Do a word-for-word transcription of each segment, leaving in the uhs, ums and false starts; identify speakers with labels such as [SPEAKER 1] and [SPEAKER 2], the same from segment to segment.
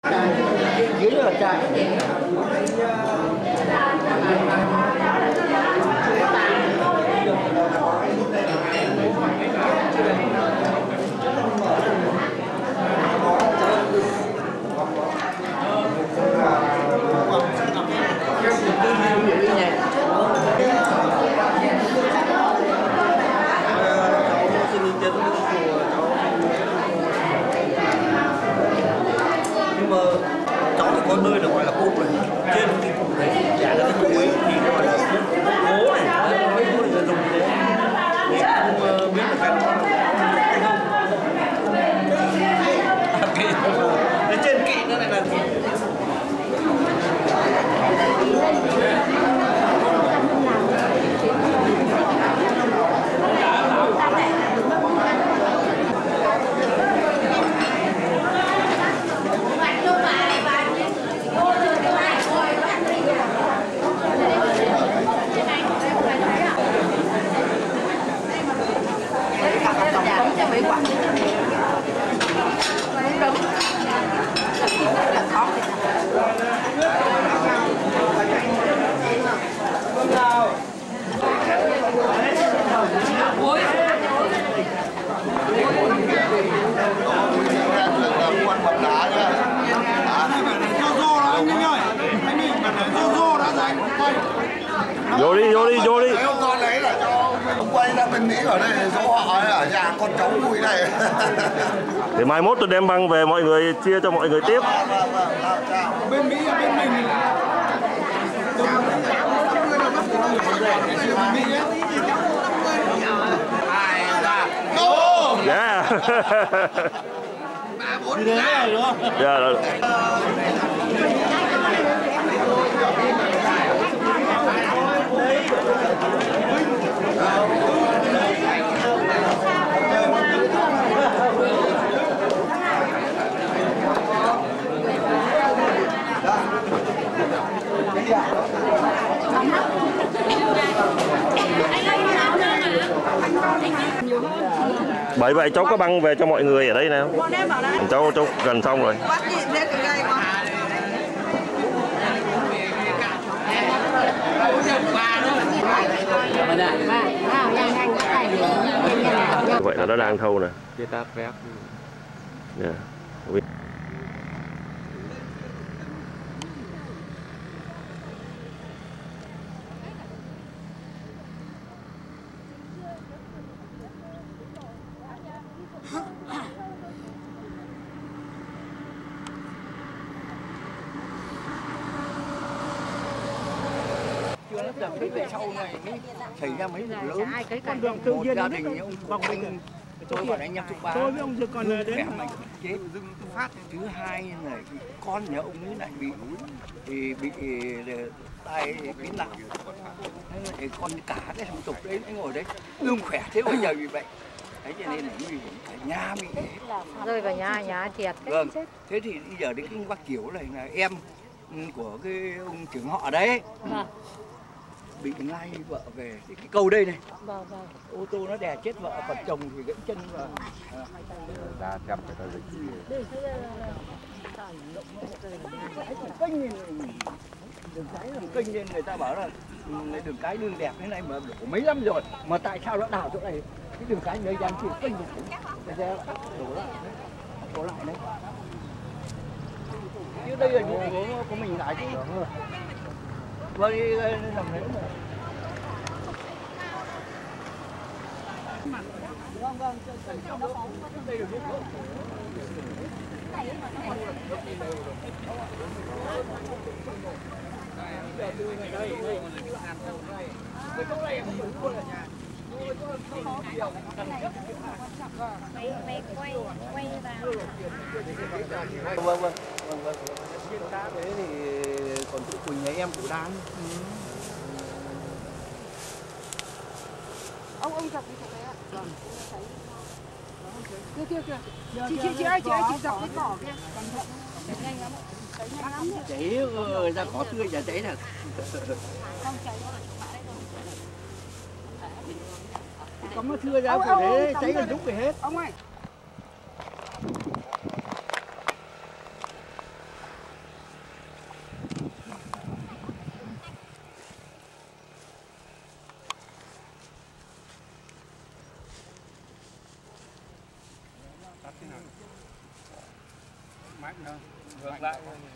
[SPEAKER 1] Dưới là trà.
[SPEAKER 2] Nhưng mà cháu thì có nơi là gọi là cục này, trên cái cục đấy chả là cái cục ấy thì gọi là hố này, mấy hố này là dùng thế thì không biết là cái nó cái trên kỵ nó này là
[SPEAKER 3] vô đi vô đi vô đi.
[SPEAKER 4] Cái ông con đấy là cho ông quay ra bên Mỹ ở đây dỗ họ ở nhà con cháu vui này.
[SPEAKER 3] Để mai mốt tôi đem băng về mọi người chia cho mọi người tiếp.
[SPEAKER 4] Vâng, vâng, vâng, vâng, chào. Bên Mỹ ở bên mình.
[SPEAKER 3] Yeah.
[SPEAKER 2] như thế này đúng không?
[SPEAKER 3] Yeah, rồi. Bởi vậy cháu có băng về cho mọi người ở đây nào. Cháu cháu gần xong rồi. Vậy là nó đang thâu nè. Yeah.
[SPEAKER 2] Cái về sau này mới xảy ra mấy vụ lớn. Con đường tự nhiên gia đình ông Bông Minh tôi bảo anh em chục ba. Tôi với ông Dực còn đến mày chết dưng phát. Thứ hai là con nhà ông ấy lại bị thì bị tai biến nặng. Thế con cả cái thủ tục đấy anh ngồi đấy ương khỏe thế bây giờ bị bệnh. Thế cho nên là nguy hiểm cả nhà bị
[SPEAKER 5] rơi vào nhà nhà thiệt.
[SPEAKER 2] Vâng. Thế thì bây giờ đến cái bác Kiều này là em của cái ông trưởng họ đấy.
[SPEAKER 5] Vâng.
[SPEAKER 2] Bị ngay vợ về cái, cái câu đây này.
[SPEAKER 5] Vâng, vâng.
[SPEAKER 2] Ô tô nó đè chết vợ, còn chồng thì gãy chân và
[SPEAKER 4] Ra chăm cái ta dịch.
[SPEAKER 2] kênh nên đường cái làm kênh nên người ta bảo là đường cái đường đẹp thế này mà đổ mấy năm rồi mà tại sao nó đào chỗ này cái đường cái nơi gian kia kênh thì cái xe đổ lại đấy, đổ lại đấy. Chứ đây là vụ của, của mình lại chứ. Vâng, đi làm đấy mà. Vâng, vâng, trong đó đây được biết không?
[SPEAKER 5] Mày quay quay vào.
[SPEAKER 2] Vâng, vâng, vâng, vâng. Trên cá đấy thì còn chị Quỳnh nhà em của Đan.
[SPEAKER 6] Ông ông dập cái chỗ đấy ạ. Vâng. Kia kia kìa. Chị chị chị ơi, chị ơi chị dập cái cỏ kia. Cẩn thận. Nhanh lắm. Cháy nhanh lắm.
[SPEAKER 2] Cháy ra cỏ tươi chả cháy thật.
[SPEAKER 6] Không cháy.
[SPEAKER 2] Có nó thưa ra của đấy cháy gần lúc về hết.
[SPEAKER 6] Ông ơi.
[SPEAKER 1] Ngược lại.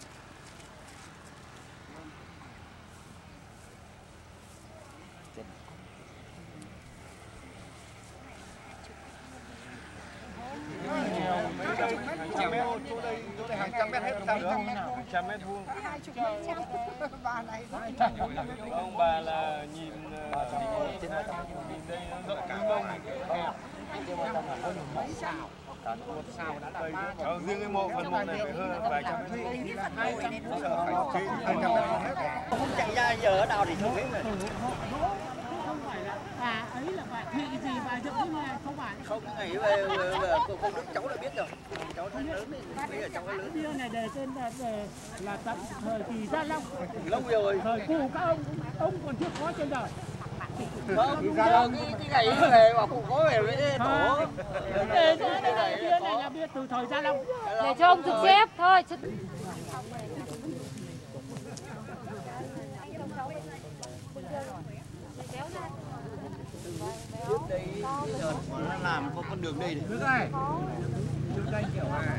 [SPEAKER 4] Hàng trăm mét hết sao được?
[SPEAKER 1] Hàng trăm mét vuông.
[SPEAKER 6] Hai chục mét trăm. Bà này
[SPEAKER 1] Ông bà là nhìn nhìn đây nó rộng cả mông
[SPEAKER 6] mấy sao? Một sao đã là ba trăm.
[SPEAKER 1] Ờ, riêng cái mộ phần mộ này phải hơn vài trăm mét.
[SPEAKER 4] hai trăm mét.
[SPEAKER 2] Không chạy ra giờ ở đâu thì không biết rồi.
[SPEAKER 6] Không phải là bà ấy là bà thị gì bà dựng cái này không phải.
[SPEAKER 2] Không nghĩ về cô con đức cháu đã biết rồi. Cháu thấy lớn thì bây giờ cháu thấy lớn.
[SPEAKER 6] Bia này đề tên là về là tận thời kỳ Gia Long.
[SPEAKER 2] Lâu rồi.
[SPEAKER 6] Thời cụ các ông ông còn chưa có trên đời.
[SPEAKER 2] Vâng, giờ cái cái ngày về mà cụ có về với tổ.
[SPEAKER 6] Đề cho đây này bia này là bia từ thời Gia Long.
[SPEAKER 5] Để cho ông thực xếp thôi chứ.
[SPEAKER 2] Trước đây cái đợt mà nó làm có con đường đây này.
[SPEAKER 6] Được rồi. Trước đây kiểu à.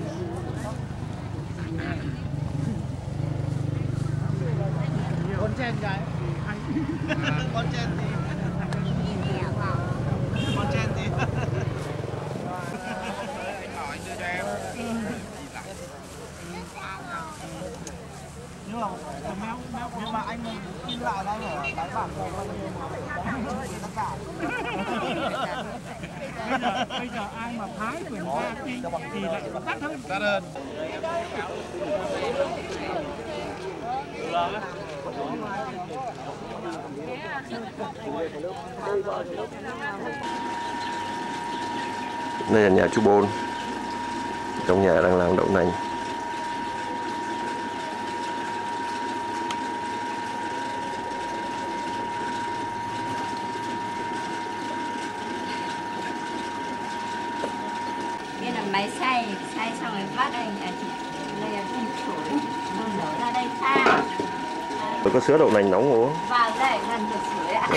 [SPEAKER 6] Con trên cái
[SPEAKER 2] Con trên thì con trên thì
[SPEAKER 1] Anh bảo anh đưa cho em.
[SPEAKER 6] nhưng mà méo méo nhưng mà anh đi lại đây ở đáy bảng rồi tất cả bây giờ bây giờ ai mà phái quyền ra đi thì lại đắt hơn
[SPEAKER 1] Đắt hơn.
[SPEAKER 3] Đây là nhà chú Bôn. Trong nhà đang làm đậu nành.
[SPEAKER 7] Đây là máy xay, xay xong rồi vắt đây, à, chị, đây là phun sủi, rồi đổ ra đây pha.
[SPEAKER 3] Tôi có sữa đậu nành nóng uống.
[SPEAKER 7] Vào đây gần được sủi ạ.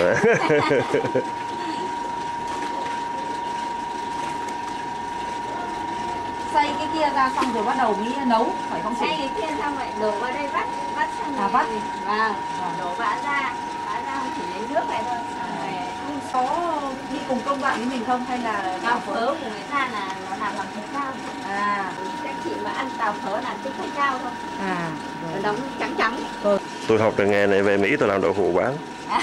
[SPEAKER 8] Xay cái kia ra xong rồi bắt đầu mới nấu, phải không chị?
[SPEAKER 7] Xay cái kia xong rồi đổ vào đây vắt, vắt xong rồi.
[SPEAKER 8] À, vắt.
[SPEAKER 7] Vâng, đổ bã ra, bã ra không chỉ lấy nước này thôi. Xong rồi
[SPEAKER 8] Có đi cùng công đoạn với mình không hay là
[SPEAKER 7] tàu phớ của người ta là nó làm bằng thạch cao.
[SPEAKER 8] à
[SPEAKER 7] Các chị mà ăn tàu phớ là thích thạch cao thôi.
[SPEAKER 8] à
[SPEAKER 7] Nó đóng trắng trắng.
[SPEAKER 3] Tôi học từ nghề này về Mỹ tôi làm đậu hũ bán.
[SPEAKER 7] À.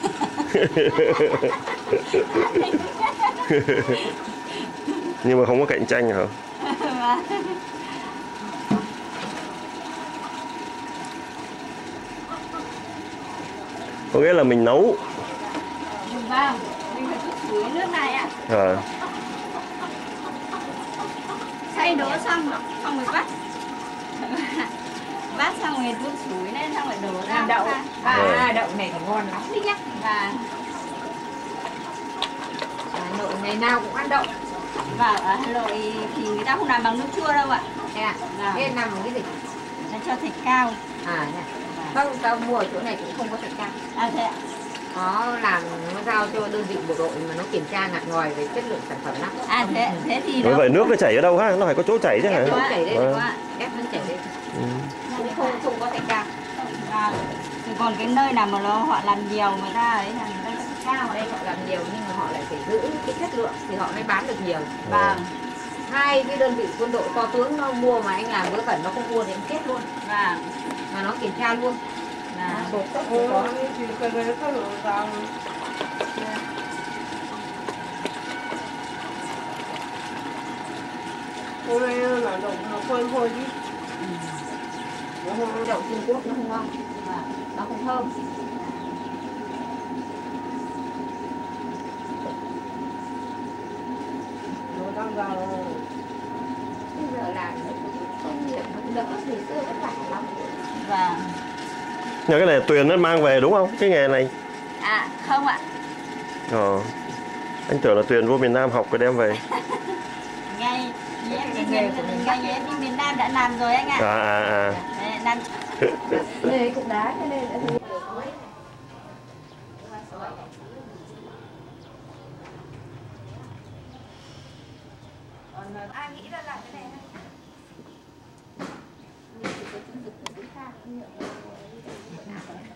[SPEAKER 3] Nhưng mà không có cạnh tranh hả? Có nghĩa là mình nấu.
[SPEAKER 7] Vâng, mình phải chút sủi nước này ạ.
[SPEAKER 3] À.
[SPEAKER 7] Xay đổ xong, xong rồi vắt. Vắt xong rồi chút sủi lên xong rồi đổ ra.
[SPEAKER 8] đậu
[SPEAKER 7] ra.
[SPEAKER 8] à đậu này thì ngon lắm đấy nhá.
[SPEAKER 7] Và
[SPEAKER 8] Hà Nội ngày nào cũng ăn đậu.
[SPEAKER 7] và ở Hà Nội thì người ta không làm bằng nước chua đâu ạ.
[SPEAKER 8] Thế à? Thế nằm ở cái gì?
[SPEAKER 7] Nó cho thịt cao.
[SPEAKER 8] À nha. Không, tao mua ở chỗ này cũng không có thịt cao.
[SPEAKER 7] À thế ạ.
[SPEAKER 8] Nó làm nó giao cho đơn vị bộ đội mà nó kiểm tra ngặt ngòi về chất lượng sản phẩm lắm.
[SPEAKER 7] À thế thế thì
[SPEAKER 3] Bởi
[SPEAKER 7] nó
[SPEAKER 3] vậy nước nó chảy ở đâu ha? Nó phải có chỗ chảy chứ hả?
[SPEAKER 8] Ép nó chảy đây
[SPEAKER 3] Vâng.
[SPEAKER 8] đúng không ạ? Ép nó chảy đây.
[SPEAKER 3] Ừ.
[SPEAKER 8] Cũng không không có thịt cao.
[SPEAKER 7] và thì còn cái nơi nào mà nó họ làm nhiều người ta ấy là người ta thịt cao
[SPEAKER 8] Ở đây họ làm nhiều nhưng mà họ lại phải giữ cái chất lượng thì họ mới bán được nhiều.
[SPEAKER 7] Vâng.
[SPEAKER 8] Hai cái đơn vị quân đội to tướng nó mua mà anh làm vớ vẩn nó không mua thì anh chết luôn.
[SPEAKER 7] Vâng.
[SPEAKER 8] Mà nó kiểm tra luôn.
[SPEAKER 7] Là
[SPEAKER 8] Sổ cấp cũng có.
[SPEAKER 6] Hôm nay là đậu phơi thôi chứ.
[SPEAKER 8] Đậu Trung Quốc nó không ngon. Nó không thơm.
[SPEAKER 6] Nó đang ra
[SPEAKER 8] Bây giờ là kinh nghiệm nó đỡ ngày xưa vất vả lắm.
[SPEAKER 7] và
[SPEAKER 3] Nhưng cái này Tuyền nó mang về đúng không? Cái nghề này.
[SPEAKER 7] à không ạ.
[SPEAKER 3] Ờ. Anh tưởng là Tuyền vô miền Nam học rồi đem về.
[SPEAKER 7] Ngay như em đi miền ngay như em đi miền Nam đã làm rồi anh ạ.
[SPEAKER 3] À à à.
[SPEAKER 7] Đấy, làm
[SPEAKER 8] Đây cũng đá cái này đã thấy.
[SPEAKER 7] ai nghĩ ra làm cái này cái chứng dịch của chúng ta, không hiểu